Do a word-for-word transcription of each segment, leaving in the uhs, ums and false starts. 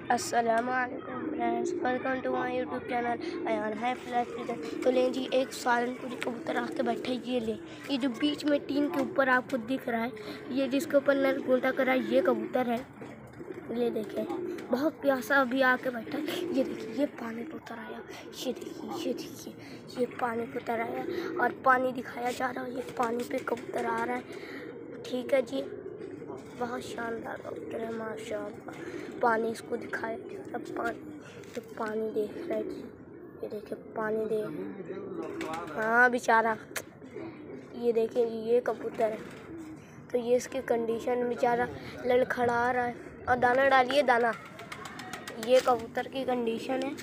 अस्सलामुअलैकुम friends, welcome to my YouTube channel Ayaan है flash. तो लें जी, एक सारनपुरी कबूतर आके बैठे। ये ले, ये जो बीच में टीन के ऊपर आपको दिख रहा है, ये जिसके ऊपर नर गोटा करा है, ये कबूतर है। ये देखें, बहुत प्यासा अभी आके बैठा है। ये देखिए, ये पानी पे उतर आया। ये देखिए, ये देखिए, ये पानी पे उतर आया और पानी दिखाया जा रहा है। ये पानी पे कबूतर आ रहा है। ठीक है जी, बहुत शानदार कबूतर है माशाअल्लाह। पानी इसको दिखाया जा रहा, पानी तो पानी देख रहा है जी। ये देखिए, पानी देख, हाँ बेचारा। ये देखें जी, ये कबूतर है। तो ये इसकी कंडीशन, बेचारा लड़खड़ा रहा है। और दाना डालिए, दाना। ये कबूतर की कंडीशन है।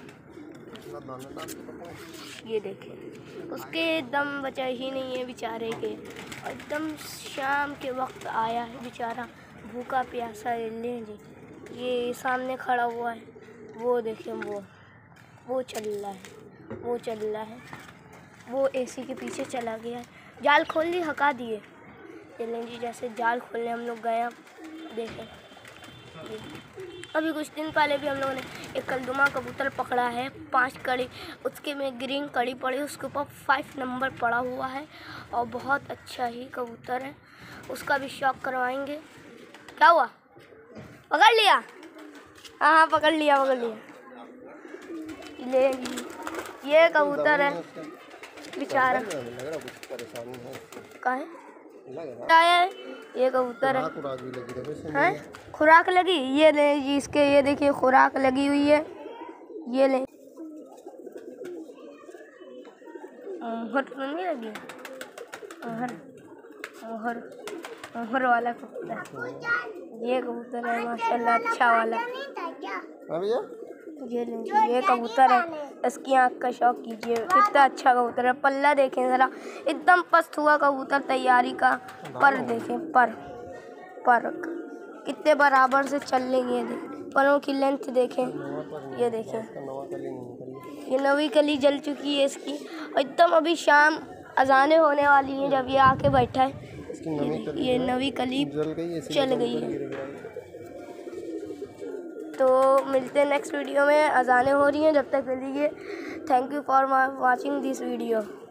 ये देखें, उसके दम बचा ही नहीं है बेचारे के। एकदम शाम के वक्त आया है बेचारा, भूखा प्यासा। ले जी, ये सामने खड़ा हुआ है। वो देखें, वो वो चल रहा है, वो चल रहा है, वो एसी के पीछे चला गया है। जाल खोल ली, हका दिए। चलें जी, जैसे जाल खोलने हम लोग गए, देखें। अभी कुछ दिन पहले भी हम लोगों ने एक कलदुमा कबूतर पकड़ा है, पांच कड़ी, उसके में ग्रीन कड़ी पड़ी, उसके ऊपर फाइव नंबर पड़ा हुआ है और बहुत अच्छा ही कबूतर है। उसका भी शौक करवाएंगे। क्या हुआ? पकड़ लिया? हाँ हाँ, पकड़ लिया, पकड़ लिया। ले, ये कबूतर है बेचारा। का है ये कबूतर है, खुराक लगी। ये ले जी, इसके ये देखिए, खुराक लगी हुई है। ये ले, मोहर नहीं लगी, मोहर मोहर मोहर वाला कबूतर। ये कबूतर है माशाल्लाह, अच्छा वाला। ये ले, ये कबूतर है। इसकी आँख का शौक कीजिए, कितना अच्छा कबूतर है। पल्ला देखें ज़रा, एकदम पस्त हुआ कबूतर तैयारी का। पर देखें, पर पर कितने बराबर से चल लेंगे। परों की लेंथ देखें। ये देखें, ये नवी कली जल चुकी है इसकी। एकदम अभी शाम अजानें होने वाली हैं जब ये आके बैठा है। ये, ये नवी कली चल गई है। तो मिलते हैं नेक्स्ट वीडियो में। अजानें हो रही हैं, जब तक के लिए thank you for watching this video.